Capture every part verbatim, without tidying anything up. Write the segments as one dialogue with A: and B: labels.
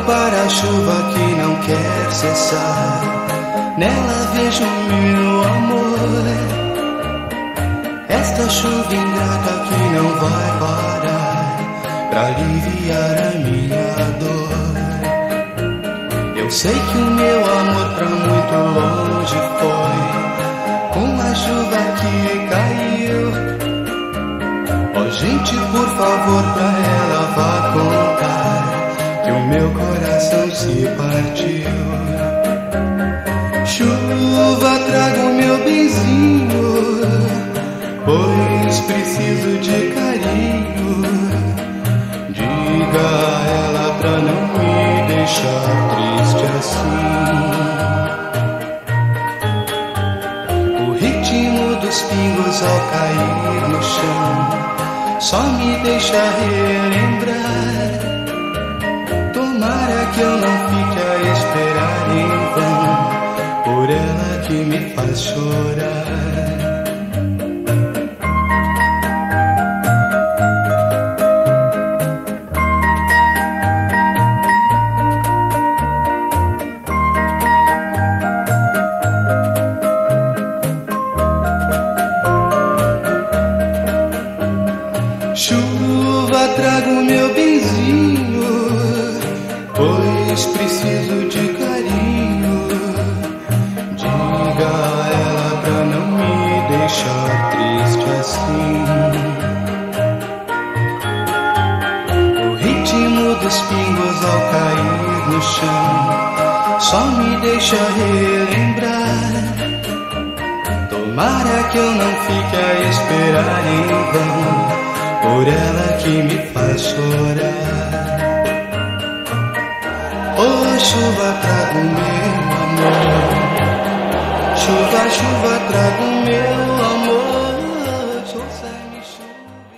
A: para a chuva que não quer cessar. Nela vejo meu amor, esta chuva ingrata que não vai parar pra aliviar a minha dor. Eu sei que o meu amor pra muito longe foi com a chuva que caiu. Ó gente, por favor, pra ela vá contar que o meu coração se partiu. Chuva, traga o meu benzinho, pois preciso de carinho. Diga a ela pra não me deixar triste assim. O ritmo dos pingos ao cair no chão só me deixa relembrar. Tomara que eu não fique a esperar em vão por ela que me faz chorar. Chuva, traga o meu benzinho, pois preciso de carinho. Diga a ela pra não me deixar triste assim. O ritmo dos pingos ao cair no chão só me deixa relembrar. Tomara que eu não fique a esperar em vão por ela que me faz chorar. Oh, chuva, traga o meu amor. Chuva, chuva, traga o meu amor. Trouxe-me chuva e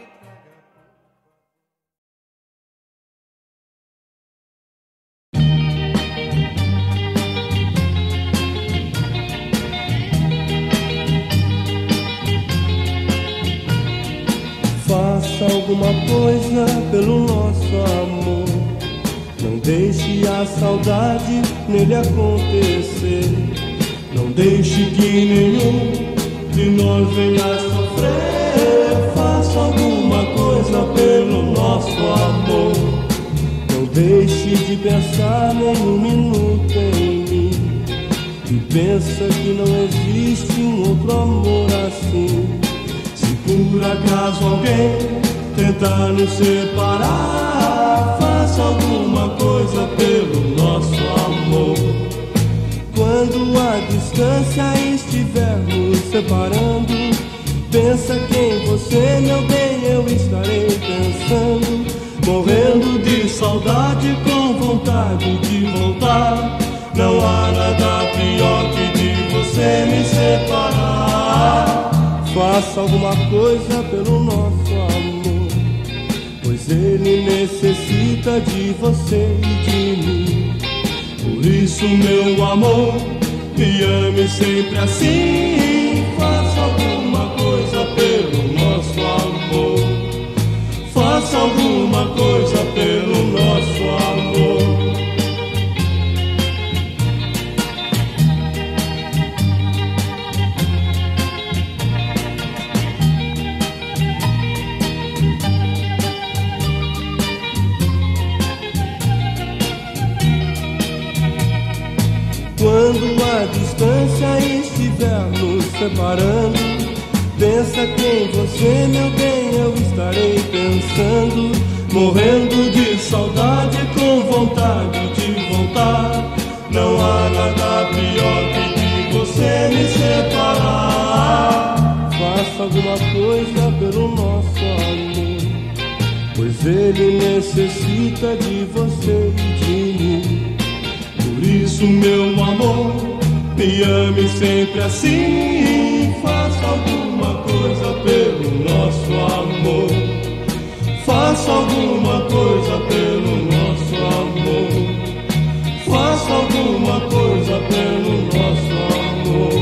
B: Faça alguma coisa pelo nosso amor. Não deixe a saudade nele acontecer. Não deixe que nenhum de nós venha a sofrer. Faça alguma coisa pelo nosso amor. Não deixe de pensar nem um minuto em mim. E pensa que não existe um outro amor assim. Por acaso alguém tentar nos separar, faça alguma coisa pelo nosso amor. Quando a distância estiver nos separando, pensa que em você, meu bem, eu estarei pensando. Morrendo de saudade, com vontade de voltar. Não há nada pior que de você me separar. Faça alguma coisa pelo nosso amor, pois ele necessita de você e de mim. Por isso, meu amor, me ame sempre assim. Faça alguma coisa pelo nosso amor. Faça alguma coisa pelo nosso amor. Quando a distância estiver nos separando, pensa que em você, meu bem, eu estarei pensando. Morrendo de saudade, com vontade de voltar. Não há nada pior que de você me separar. Faça alguma coisa pelo nosso amor, pois ele necessita de você e de mim. Por isso, meu amor, me ame sempre assim. Faça alguma coisa pelo nosso amor. Faça alguma coisa pelo nosso amor. Faça alguma coisa pelo nosso amor.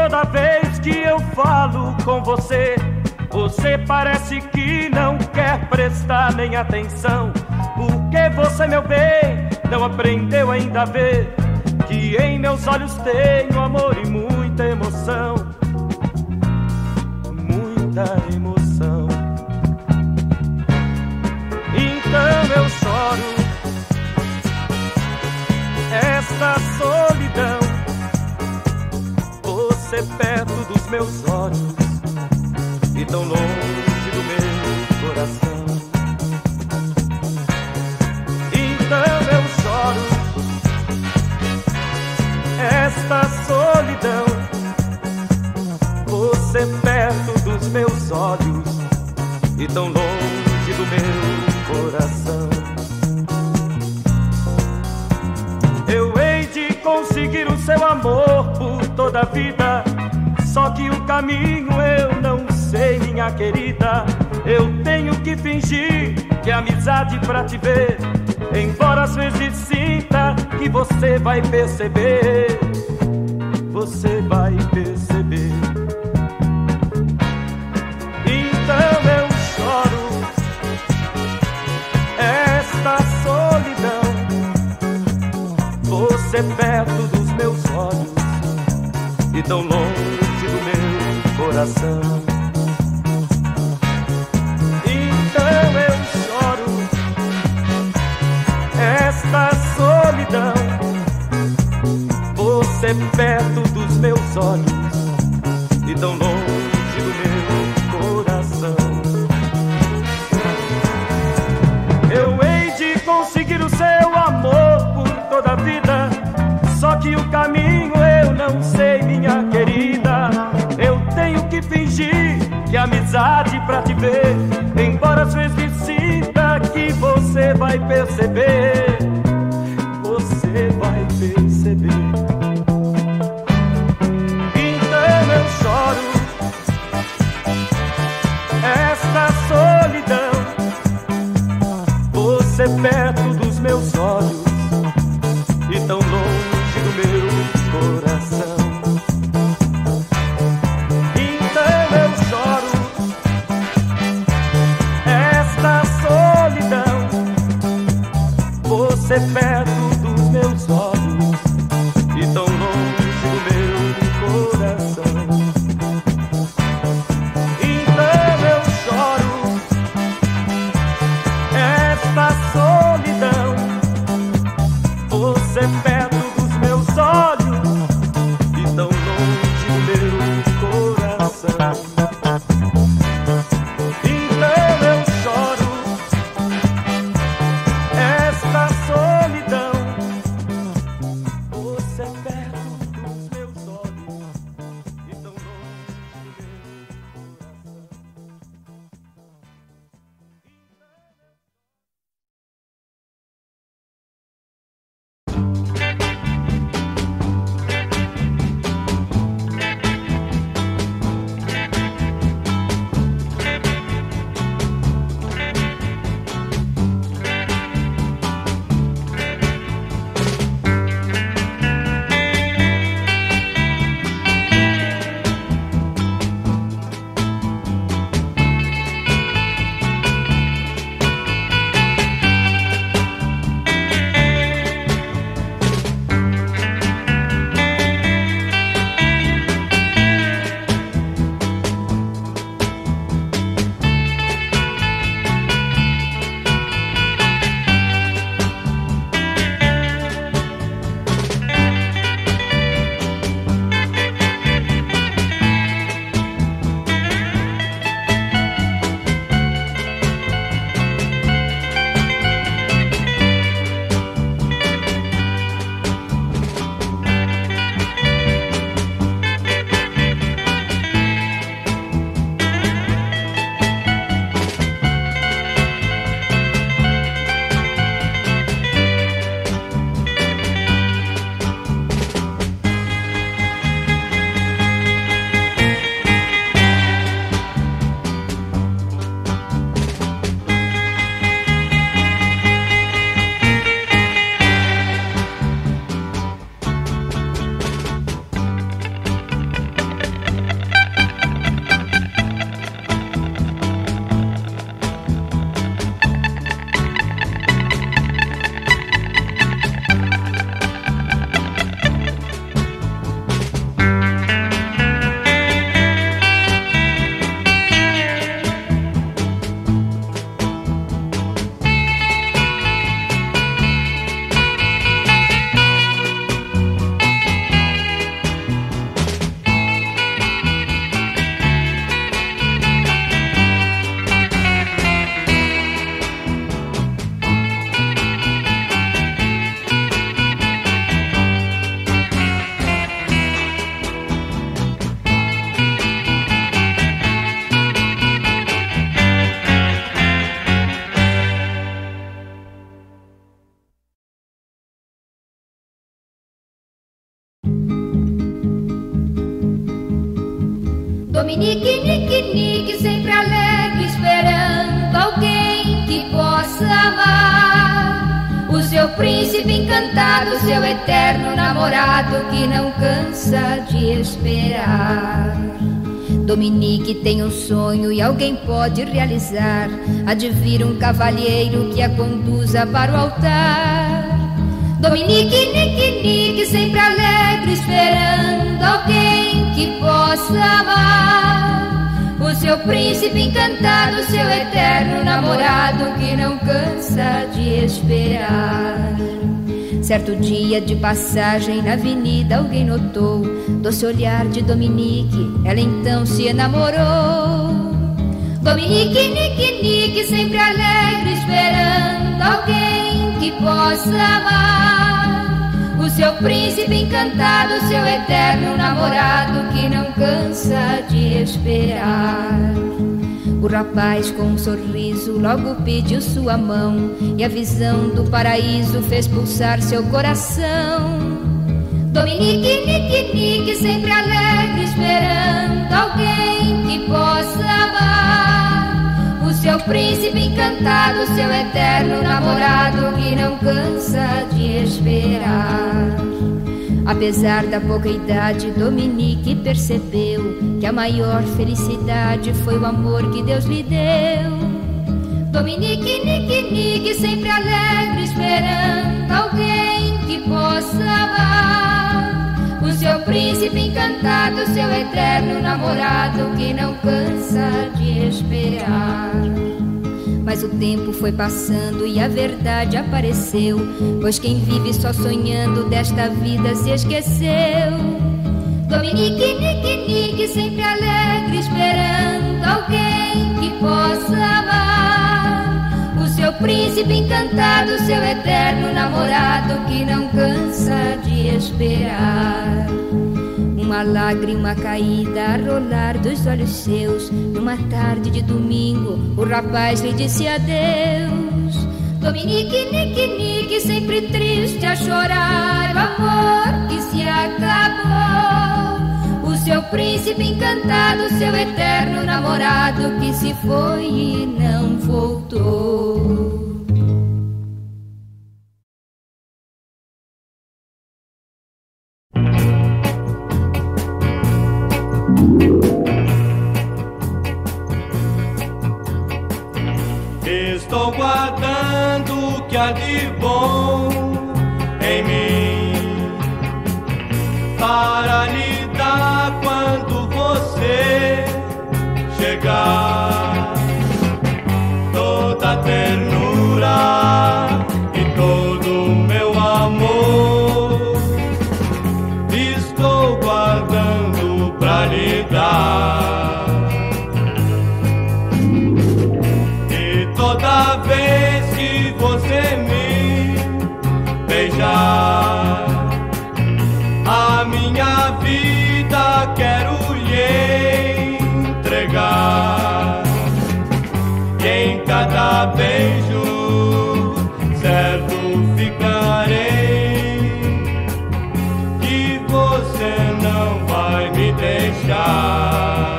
B: toda vez que eu falo com você, você parece que não quer prestar nem atenção. Porque você, meu bem, não aprendeu ainda a ver que em meus olhos tenho amor e muita emoção. Muita emoção. Então eu choro esta solidão, você perto dos meus olhos e tão longe do meu coração. Então eu choro esta solidão, você perto dos meus olhos e tão longe do meu coração. Eu hei de conseguir o seu amor por toda a vida, só que o caminho eu não sei, minha querida. Eu tenho que fingir que é amizade pra te ver, embora às vezes sinta que você vai perceber. Você vai perceber. Então eu choro esta solidão, você perto dos meus olhos e tão longe do meu coração. Então eu choro esta solidão, você perto dos meus olhos e tão longe do meu coração. Eu hei de conseguir o seu amor por toda a vida, só que o caminho eu não sei, minha querida. Eu tenho que fingir que é amizade pra te ver, embora às vezes sinta que você vai perceber. Você vai perceber. Então eu choro esta solidão, você perto dos meus olhos e tão longe do meu coração. Então eu choro esta solidão,
C: Dominique, nique, nique, sempre alegre, esperando alguém que possa amar. O seu príncipe encantado, seu eterno namorado que não cansa de esperar. Dominique tem um sonho e alguém pode realizar. Há de vir um cavalheiro que a conduza para o altar. Dominique, nique, nique, sempre alegre, esperando alguém que possa amar. O seu príncipe encantado, seu eterno namorado que não cansa de esperar. Certo dia de passagem na avenida alguém notou doce olhar de Dominique, ela então se enamorou. Dominique, nique, nique, sempre alegre, esperando alguém que possa amar. O seu príncipe encantado, seu eterno namorado que não cansa de esperar. O rapaz com um sorriso logo pediu sua mão e a visão do paraíso fez pulsar seu coração. Dominique, nique, nique, sempre alegre, esperando alguém que possa amar. O seu príncipe encantado, seu eterno namorado que não cansa de esperar. Apesar da pouca idade, Dominique percebeu que a maior felicidade foi o amor que Deus lhe deu. Dominique, nique, nique, sempre alegre, esperando alguém que possa amar. O seu príncipe encantado, seu eterno namorado que não cansa de esperar. Mas o tempo foi passando e a verdade apareceu, pois quem vive só sonhando desta vida se esqueceu. Dominique, nique, nique, sempre alegre, esperando alguém que possa amar. O seu príncipe encantado, seu eterno namorado que não cansa de esperar. Uma lágrima caída a rolar dos olhos seus. Numa tarde de domingo, o rapaz lhe disse adeus. Dominique, nique, nique, sempre triste a chorar o amor que se acabou. O seu príncipe encantado, seu eterno namorado que se foi e não voltou.
B: Estou guardando o que há de bom em mim para lhe dar quando você chegar. Toda a ternura e todo o meu amor estou guardando pra lhe dar. Toda vez que você me beijar, a minha vida quero lhe entregar. E em cada beijo certo ficarei que você não vai me deixar.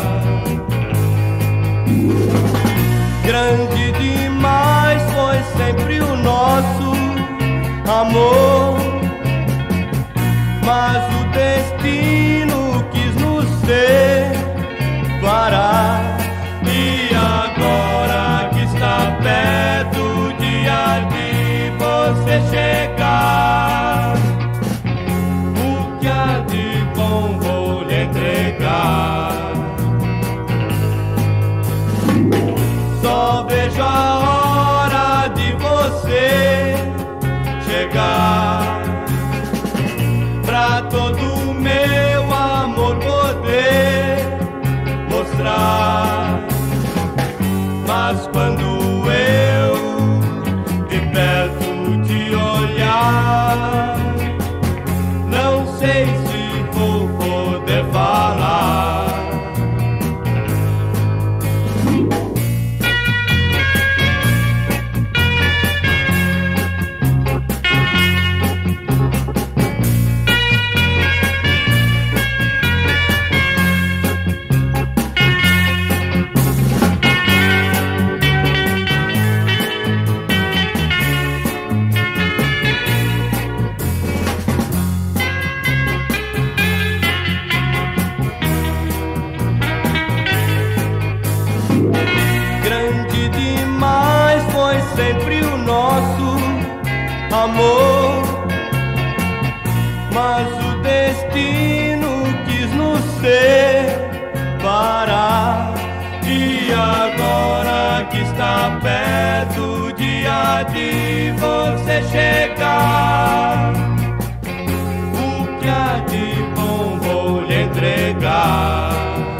B: Grande demais foi sempre o nosso amor, mas o destino quis nos separar. E agora que está perto o dia de você chegar, o que há de bom vou lhe entregar. Só vejo a hora de você chegar, pra todo o meu amor poder mostrar. Mas quando eu de perto te olhar, não sei se vou poder falar. destino quis nos separar. E agora que está perto o dia de você chegar, o que há de bom vou lhe entregar.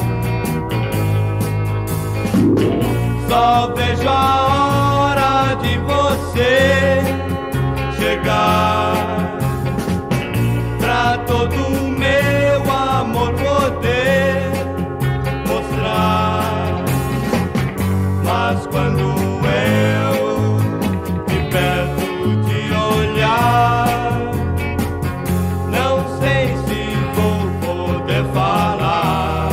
B: Só vejo a hora de você chegar, pra todo o meu amor poder mostrar. Mas quando eu de perto te olhar, não sei se vou poder falar.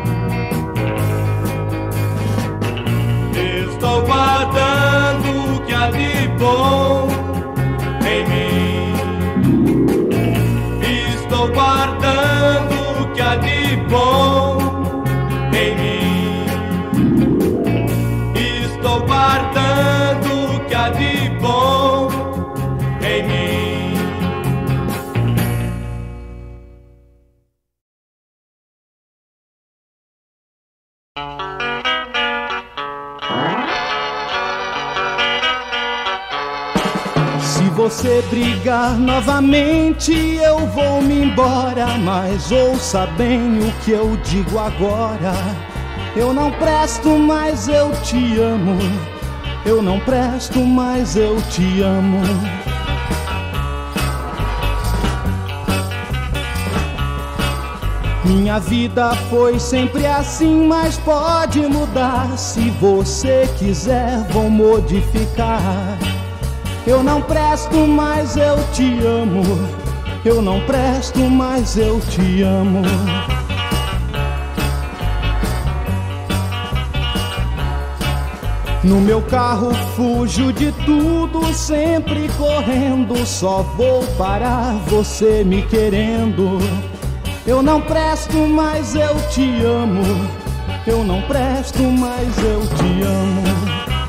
B: Estou guardando o que há de bom em mim. Estou guardando o que há de bom em mim. Estou guardando o que há de bom em mim.
A: Se você brigar novamente, eu vou me embora. Mas ouça bem o que eu digo agora. Eu não presto, mas eu te amo. Eu não presto, mas eu te amo. Minha vida foi sempre assim, mas pode mudar. Se você quiser, vou modificar. Eu não presto, mas eu te amo. Eu não presto, mas eu te amo. No meu carro fujo de tudo, sempre correndo. Só vou parar você me querendo. Eu não presto, mas eu te amo. Eu não presto, mas eu te amo.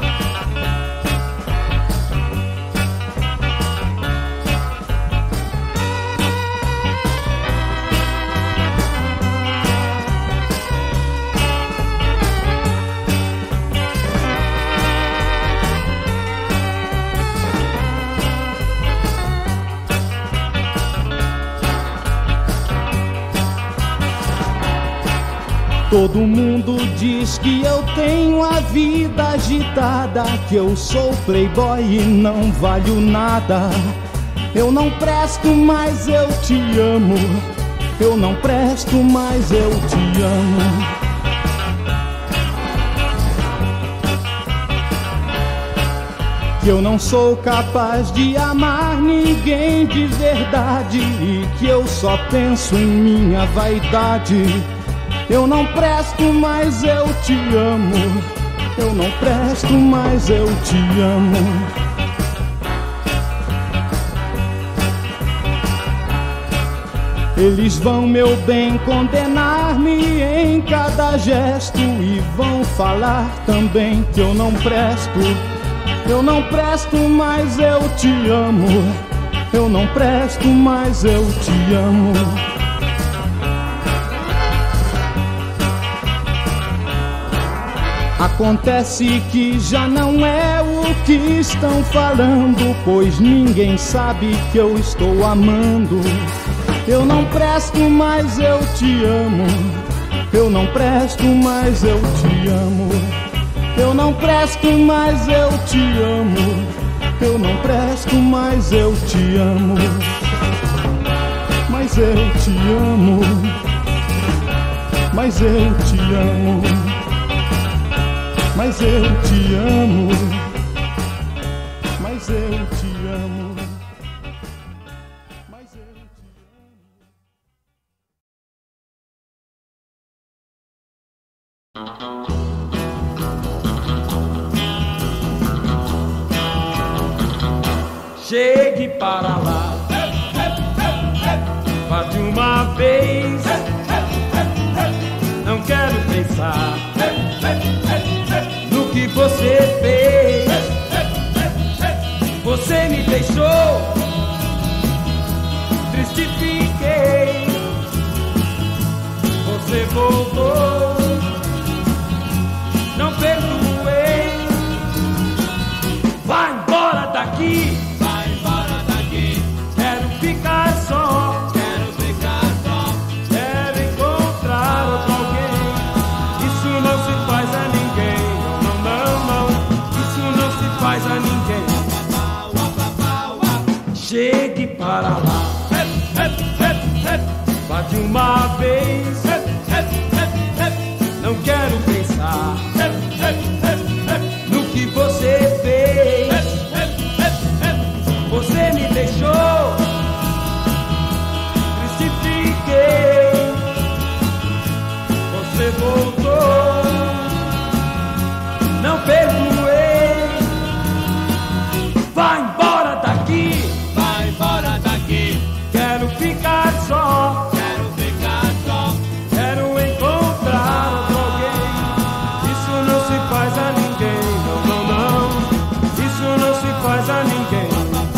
A: Todo mundo diz que eu tenho a vida agitada, que eu sou playboy e não valho nada. Eu não presto, mas eu te amo. Eu não presto, mas eu te amo. Que eu não sou capaz de amar ninguém de verdade e que eu só penso em minha vaidade. Eu não presto, mas eu te amo. Eu não presto, mas eu te amo. Eles vão, meu bem, condenar-me em cada gesto e vão falar também que eu não presto. Eu não presto, mas eu te amo. Eu não presto, mas eu te amo. Acontece que já não é o que estão falando, pois ninguém sabe que eu estou amando. Eu não presto, mas eu te amo. Eu não presto, mas eu te amo. Eu não presto, mas eu te amo. Eu não presto, mas eu te amo. Mas eu te amo. Mas eu te amo. Mas eu te amo. Mas eu te amo. Mas eu te amo.
B: Chegue para lá, vá de uma vez. Não quero pensar no que você fez. Você me deixou, triste fiquei. voltou, não perdoei. Vai embora daqui,
D: vai embora daqui.
B: quero ficar só,
D: Quero ficar só.
B: quero encontrar outro alguém. Isso não se faz a ninguém, não, não, não, não. Isso não se faz a ninguém. Chegue para lá, vá de uma vez. Não quero pensar no que você fez. Você me deixou, triste fiquei. Você voltou, não perdoei. Vai embora daqui,
D: Vai embora daqui.
B: quero ficar só,
D: Quero ficar só.
B: quero encontrar outro alguém. Isso não se faz a ninguém, não, não, não. Isso não se faz a ninguém.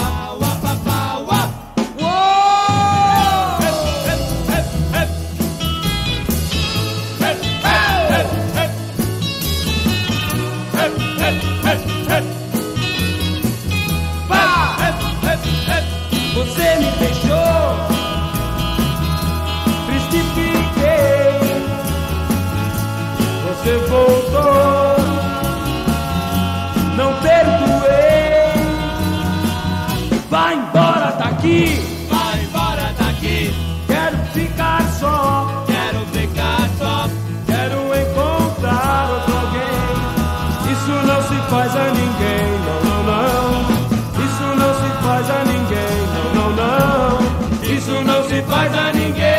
B: Você me deixou, triste fiquei. Você voltou, não perdoei. Vai embora daqui,
D: Vai embora daqui.
B: quero ficar só,
D: Quero ficar só.
B: quero encontrar outro alguém. Isso não se faz a ninguém, não, não, não. Isso não se faz a ninguém, não, não, não. Isso não se faz a ninguém.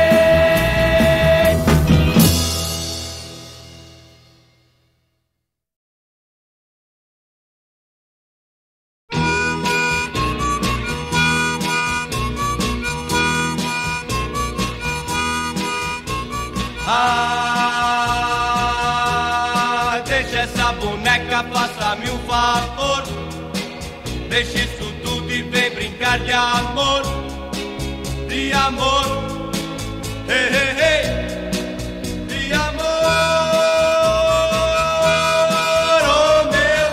A: Ah, deixa essa boneca, faça-me um favor. Deixa isso tudo e vem brincar de amor. De amor, hey, hey, hey. De amor, oh meu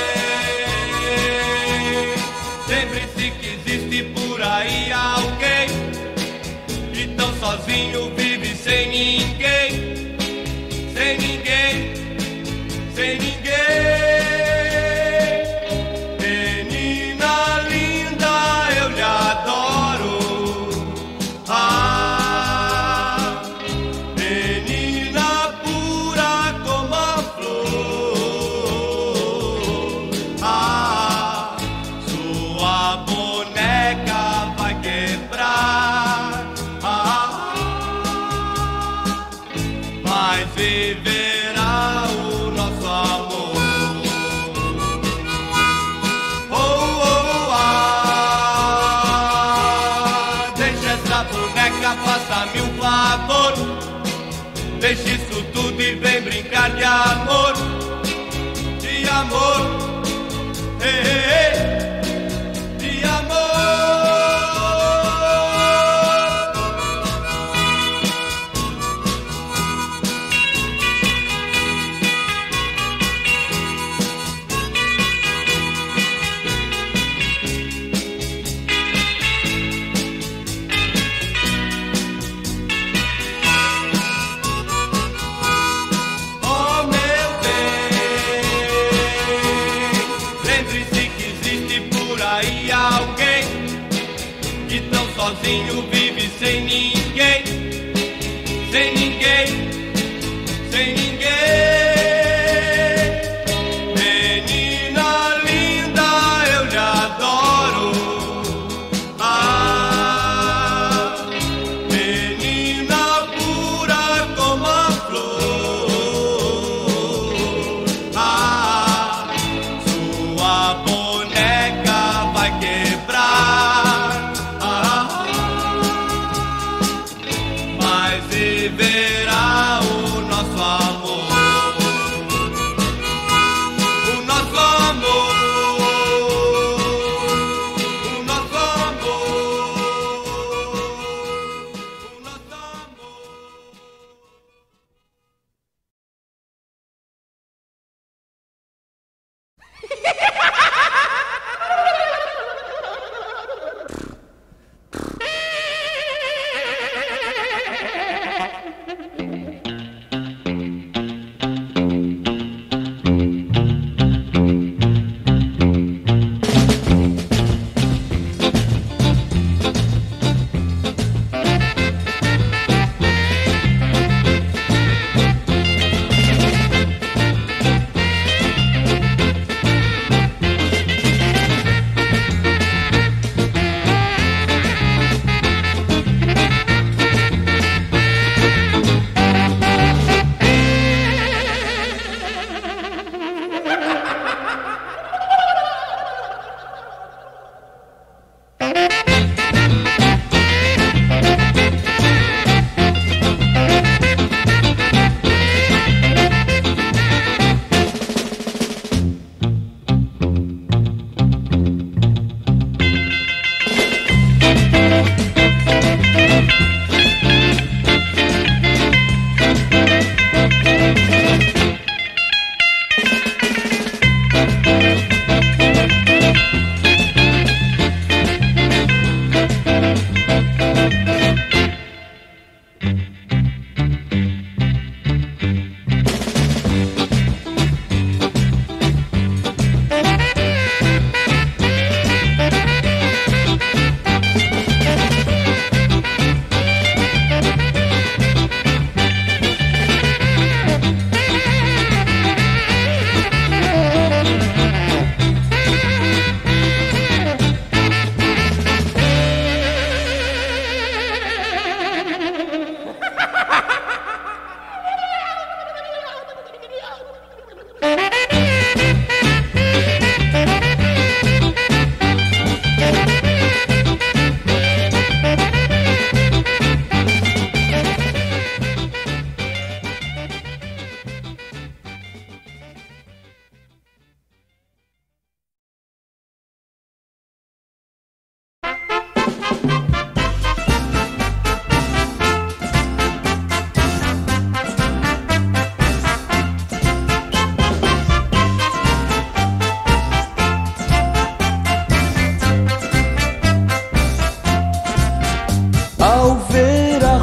A: bem. Lembre-se que existe por aí alguém que tão sozinho vive sem ninguém. Sem ninguém, sem ninguém. Menina linda, eu lhe adoro. Ah, menina pura como a flor. Ah, sua boneca vai quebrar. Ah, mas viverá o nosso amor. Oh, oh, ah, deixa essa boneca, faça-me um favor. Deixa isso tudo e vem brincar de amor. De amor, hey, hey, hey. De amor. Oh meu bem, lembre-se que existe por aí alguém que tão sozinho vive sem ninguém. Sem ninguém, sem ninguém. Menina linda, eu lhe adoro. Ah, menina pura como a flor. Ah, sua boneca vai quebrar. Ah, mas viverá o nosso amor. O nosso amor. O nosso amor. O nosso amor.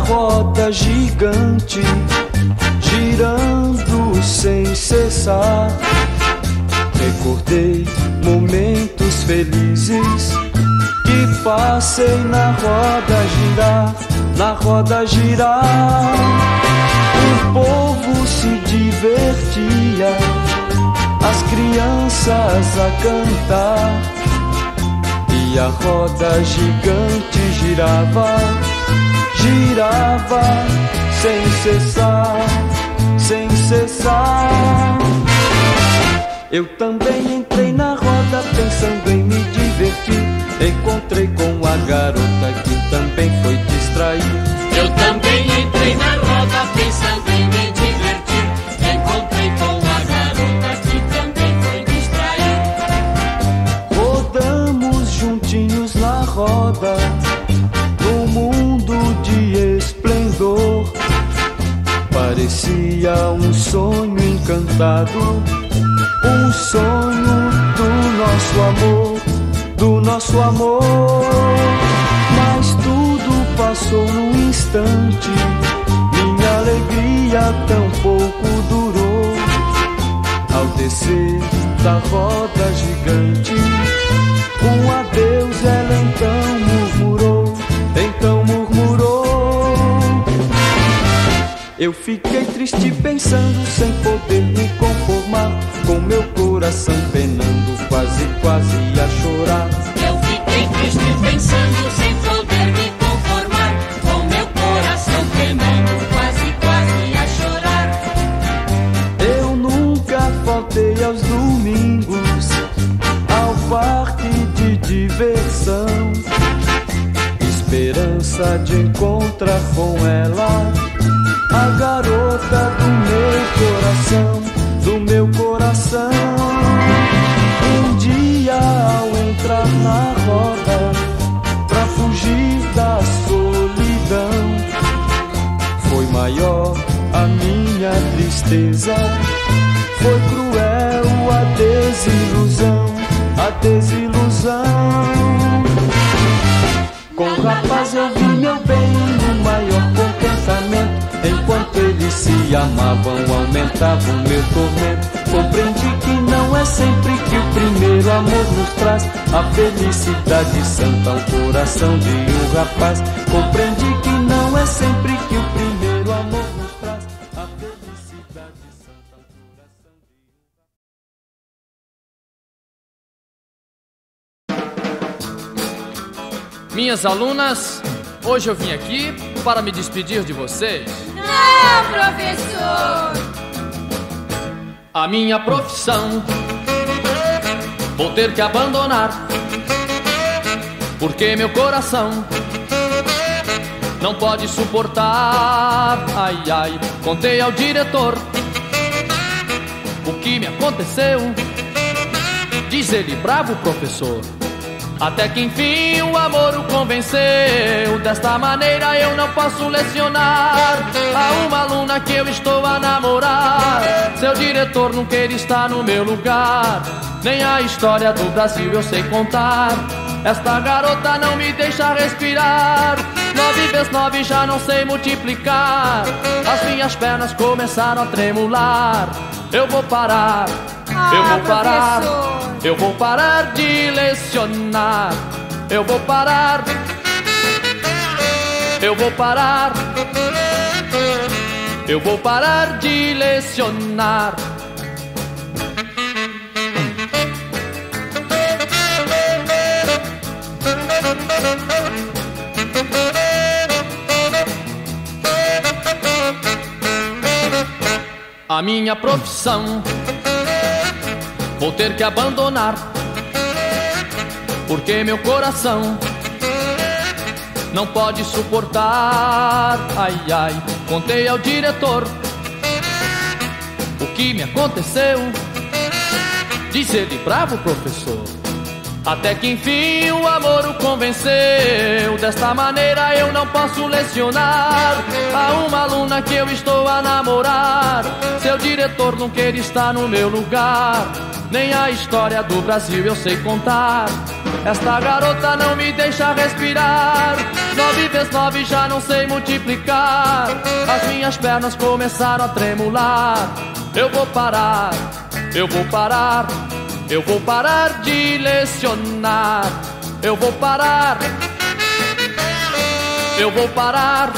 A: roda gigante, girando sem cessar. Recordei momentos felizes que passei na roda girar, na roda girar. O povo se divertia, as crianças a cantar, e a roda gigante girava, girava sem cessar, sem cessar. Eu também entrei na roda pensando em me divertir. Encontrei com a garota que também foi distrair.
D: Eu também entrei na roda pensando em me divertir. Encontrei com a garota que também foi distrair.
A: Rodamos juntinhos na roda, num mundo de esplendor. Parecia um sonho encantado, um sonho do nosso amor, do nosso amor. Mas tudo passou num instante, minha alegria tão pouco durou. Ao descer da roda gigante, um adeus ela então murmurou, então murmurou. Eu fiquei triste pensando, sem poder me conformar, com meu coração penando, quase, quase a chorar.
D: Eu fiquei triste pensando, sem poder me conformar, com meu coração penando, quase, quase a chorar.
A: Eu nunca faltei aos domingos, ao parque de diversão, esperança de encontrar com ela a garota do meu coração, do meu coração. Um dia ao entrar na roda, pra fugir da solidão, foi maior a minha tristeza, foi cruel a desilusão, a desilusão. Com o rapaz eu vi meu bem no maior contentamento, enquanto eles se amavam, aumentava o meu tormento. Compreendi que não é sempre que o primeiro amor nos traz a felicidade santa ao coração de um rapaz. Compreendi que não é sempre que o primeiro amor nos traz a felicidade santa ao coração de um rapaz.
E: Minhas alunas, hoje eu vim aqui para me despedir de vocês.
C: Não, professor!
E: A minha profissão vou ter que abandonar, porque meu coração não pode suportar. Ai, ai, contei ao diretor o que me aconteceu. Diz ele, bravo, professor. Até que enfim o amor o convenceu. Desta maneira eu não posso lecionar a uma aluna que eu estou a namorar. Seu diretor não quer estar no meu lugar, nem a história do Brasil eu sei contar. Esta garota não me deixa respirar. Nove vezes nove já não sei multiplicar. As minhas pernas começaram a tremular. Eu vou parar,
C: ah,
E: eu vou parar,
C: professor.
E: Eu vou parar de lecionar. Eu vou parar, eu vou parar, eu vou parar de lecionar. A minha profissão vou ter que abandonar, porque meu coração não pode suportar. Ai, ai, contei ao diretor o que me aconteceu. Diz ele, bravo, professor. Até que enfim o amor o convenceu. Desta maneira eu não posso lecionar a uma aluna que eu estou a namorar. Seu diretor não quer estar no meu lugar, nem a história do Brasil eu sei contar. Esta garota não me deixa respirar. Nove vezes nove já não sei multiplicar. As minhas pernas começaram a tremular. Eu vou parar, eu vou parar, eu vou parar de lecionar. Eu vou parar, eu vou parar,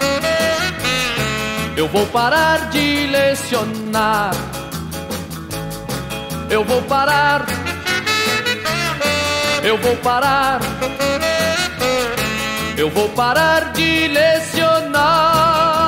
E: eu vou parar de lecionar. Eu vou parar, eu vou parar, eu vou parar de lecionar.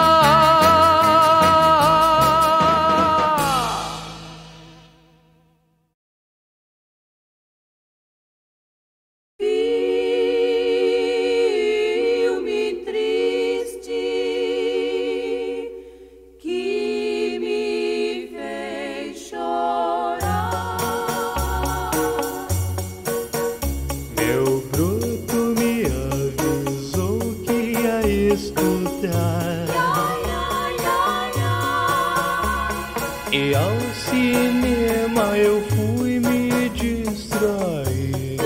B: E ao cinema eu fui me distrair.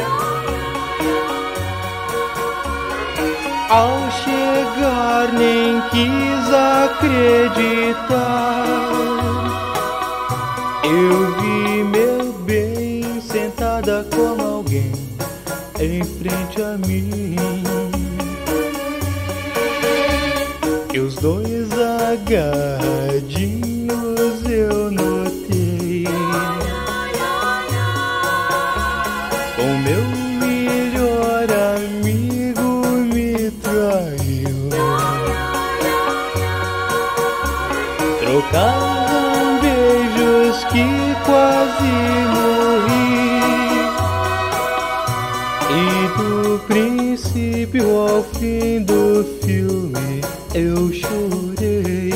B: Ao chegar nem quis acreditar. Eu vi meu bem sentada com alguém em frente a mim. E os dois agarradinhos eu notei. O meu melhor amigo me traiu. Trocavam beijos que quase morri. E do princípio ao fim do filme eu chorei.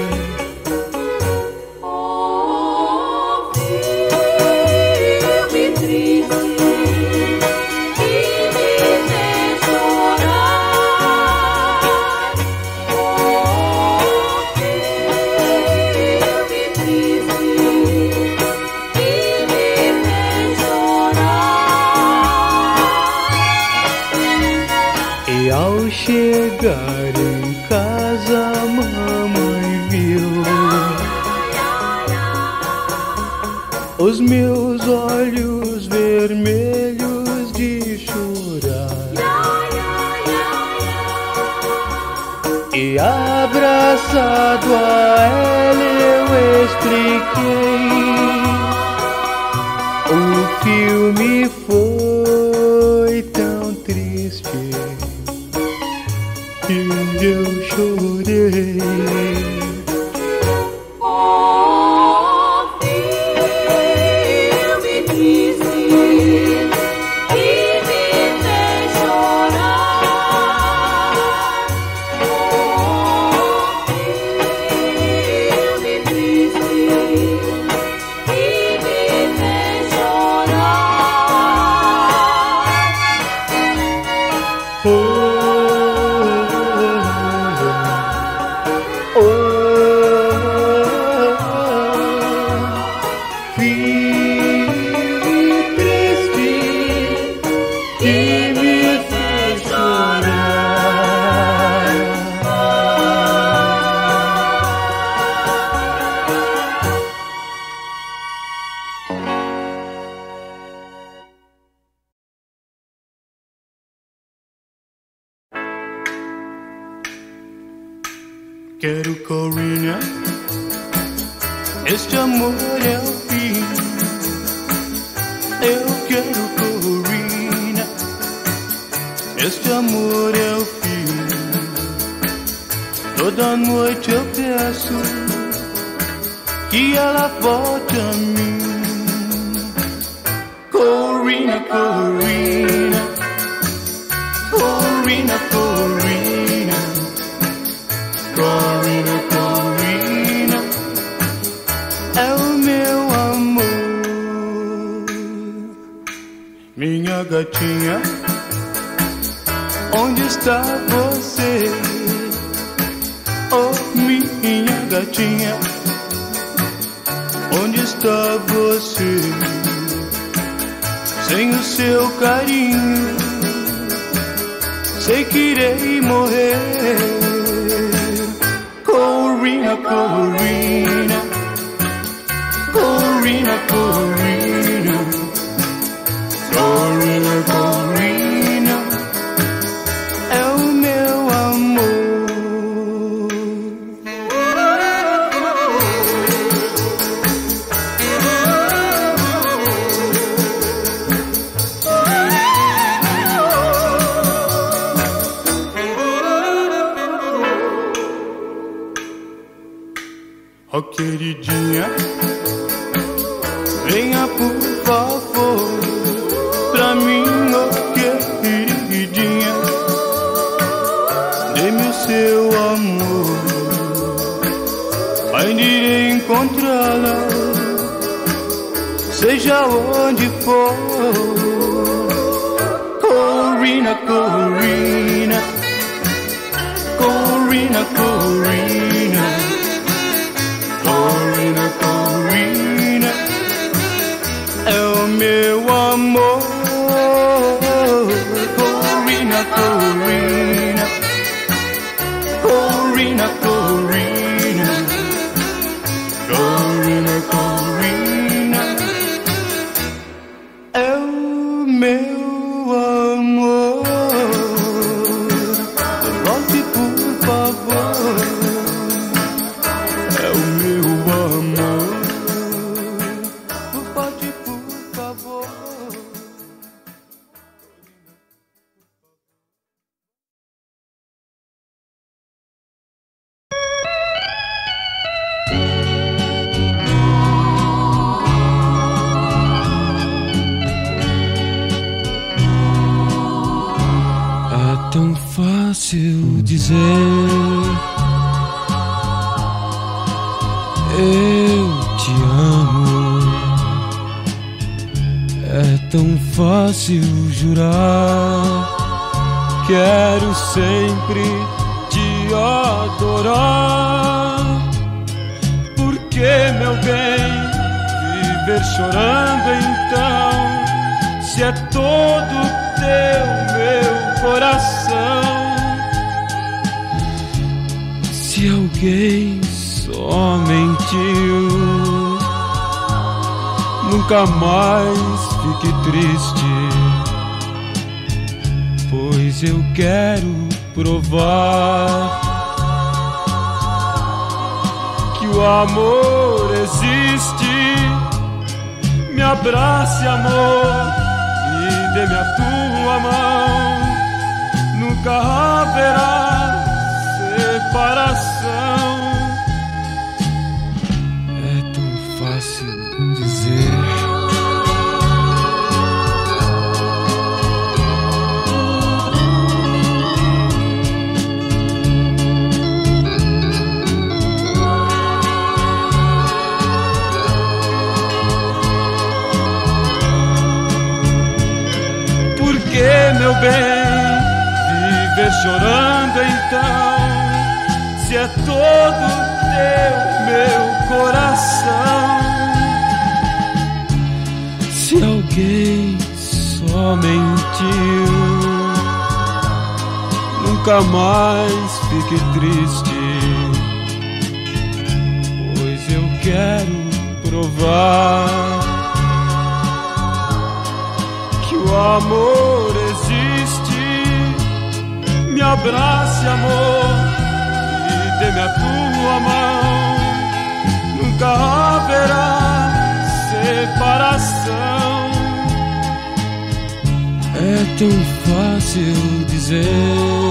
B: Ao chegar em casa, a mamãe viu os meus olhos vermelhos de chorar. E abraçado a ela eu expliquei. O filme foi tão triste que eu chorei.
D: Oh, filme triste que me fez chorar. Oh, filme triste que me fez chorar.
B: Oh, quero Corina, este amor é o fim. Eu quero Corina, este amor é o fim. Toda noite eu peço que ela volte a mim. Corina, Corina, Corina, Corina, Corina, Corina, é o meu amor. Minha gatinha, onde está você? Oh, minha gatinha, onde está você?
A: sem o seu carinho, sei que irei morrer. Corrina, Corrina, Corrina, Corrina, Corrina, Corrina, é o meu amor. Oh, queridinha, venha por favor pra mim, oh, queridinha, dê-me o seu amor, onde irei encontrá-la, seja onde for. Corrina, Corrina, Corrina, Corrina, Corrina, Corrina, é o meu amor. Corrina, Corrina, Corrina, Corrina, Corrina, Corrina, é o meu amor. Volte por favor, é o meu amor. Volte por favor.
B: É tão fácil dizer eu te amo, é tão fácil jurar, quero sempre te adorar. Porque, meu bem, viver chorando então, se é todo teu meu coração? Se alguém só mentiu, nunca mais fique triste, pois eu quero provar que o amor existe. Me abrace, amor, e dê-me a tua mão, nunca haverá separação. É tão fácil dizer meu bem, viver chorando então, se é todo teu meu coração? Se alguém só mentiu, nunca mais fique triste, pois eu quero provar que o amor existe. Me abrace, amor, e dê-me a tua mão, nunca haverá separação. É tão fácil dizer,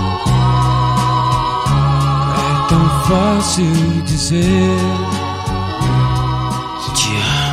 B: é tão fácil dizer te amo.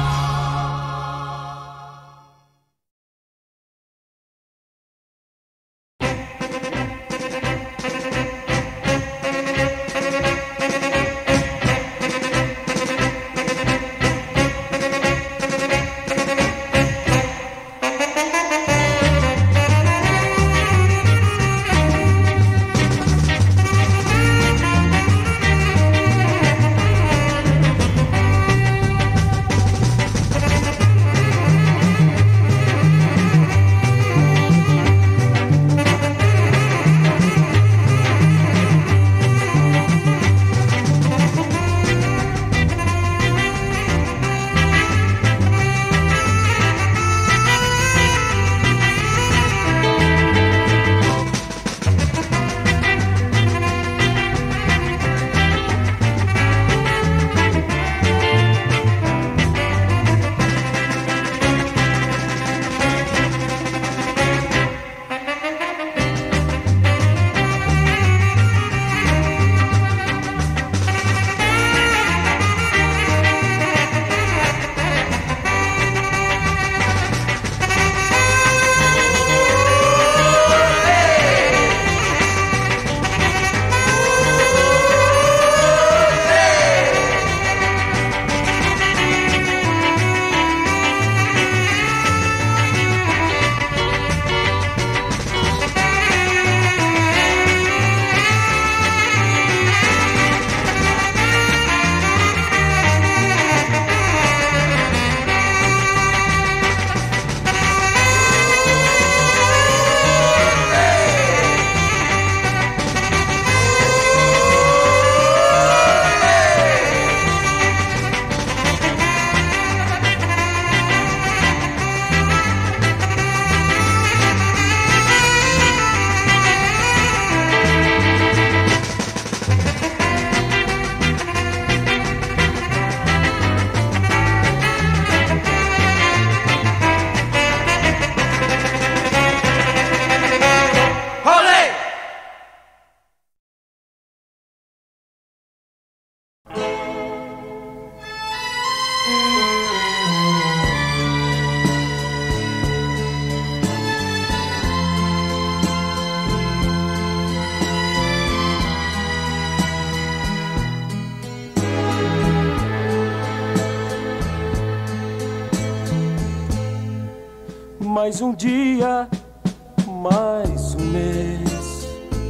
B: Mais um dia, mais um mês,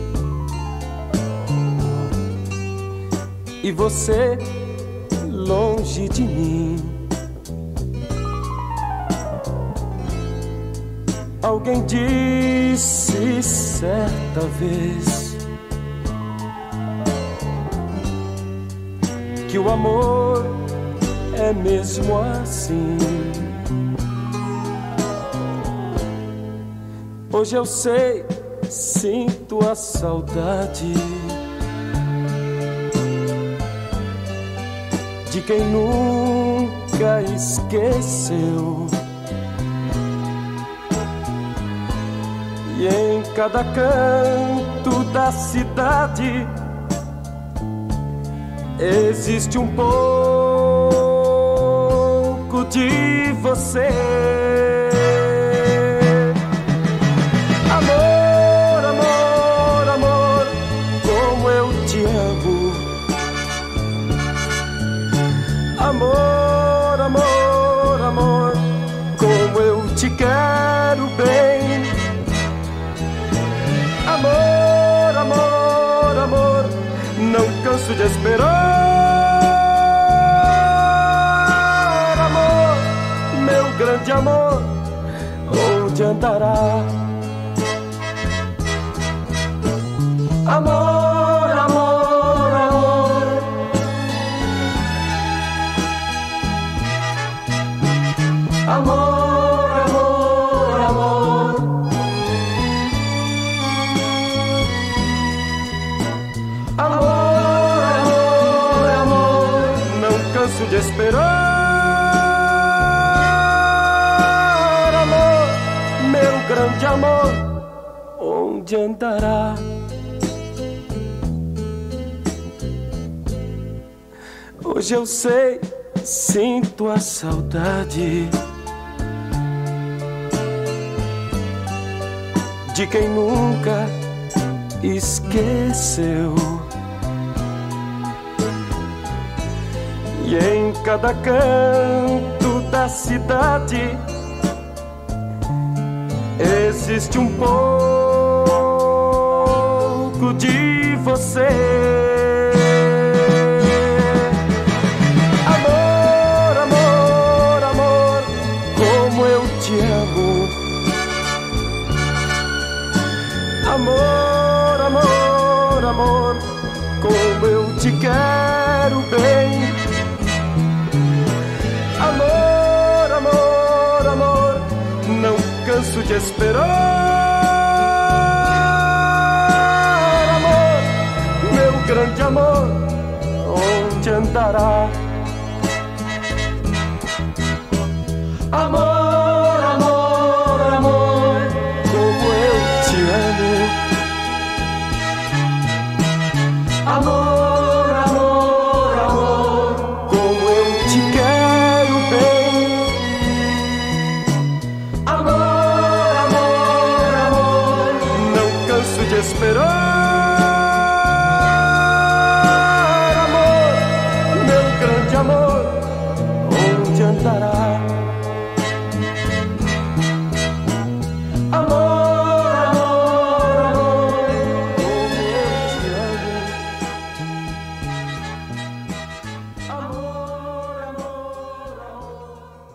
B: e você longe de mim. Alguém disse certa vez que o amor é mesmo assim. Hoje eu sei, sinto a saudade de quem nunca esqueceu. E em cada canto da cidade existe um pouco de você. Amor, amor, amor, como eu te amo. Amor, amor, amor, como eu te quero bem. Amor, amor, amor, não canso de esperar. Amor, meu grande amor, onde andará? Amor, amor, amor, amor, amor, amor, amor, amor, amor, não canso de esperar. Amor, meu grande amor, onde andará? Hoje eu sei, sinto a saudade de quem nunca esqueceu. E em cada canto da cidade existe um pouco de você. Amor, amor, amor, como eu te amo. Amor, amor, amor, como eu te quero bem. Amor, amor, amor, não canso de esperar. Amor, meu grande amor, onde andará? Amor, amor, amor, como eu te amo. Amor, amor, amor, como eu te quero bem. Amor, amor, amor, não canso de esperar. Amor, meu grande amor, onde andará? Amor, amor, amor, como eu te amo. Amor, amor, amor.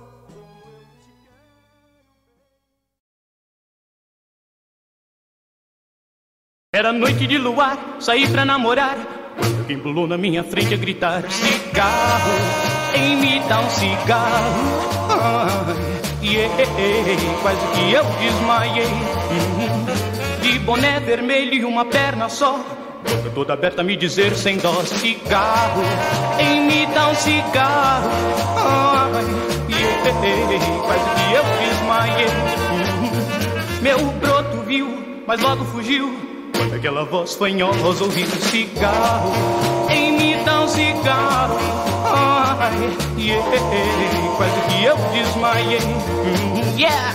F: Era noite de luar, saí pra namorar. Quando quem pulou na minha frente a gritar: cigarro, em me dá um cigarro. Ai, yeah, quase que eu desmaiei. Uhum. De boné vermelho e uma perna só, boca toda aberta a me dizer sem dó: cigarro, em me dá um cigarro. Ai, yeah, quase que eu desmaiei. Uhum. Meu broto viu, mas logo fugiu quando aquela voz fanhosa aos ouvidos: cigarro, em me dá um cigarro. Ai, yeah, quase que eu desmaiei. Mm, yeah.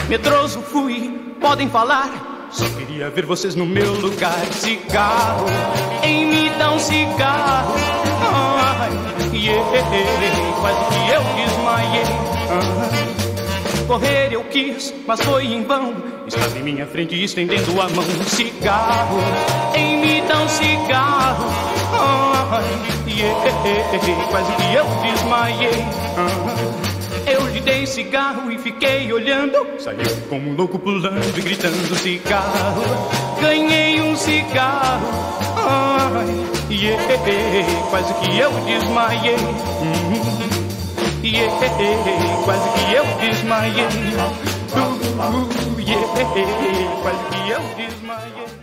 F: medroso fui, podem falar, só queria ver vocês no meu lugar. Cigarro, em me dá um cigarro. Ai, yeah, quase que eu desmaiei. Ah, correr eu quis, mas foi em vão. Estava em minha frente estendendo a mão. Cigarro, em me dá um cigarro. Ai, yeah, quase que eu desmaiei. Ah, eu lhe dei cigarro e fiquei olhando. Saiu como um louco pulando e gritando cigarro. Ganhei um cigarro. Ai, yeah, quase que eu desmaiei. Hum, yeah, quase que eu desmaiei. Uh, uh, yeah, quase que eu desmaiei.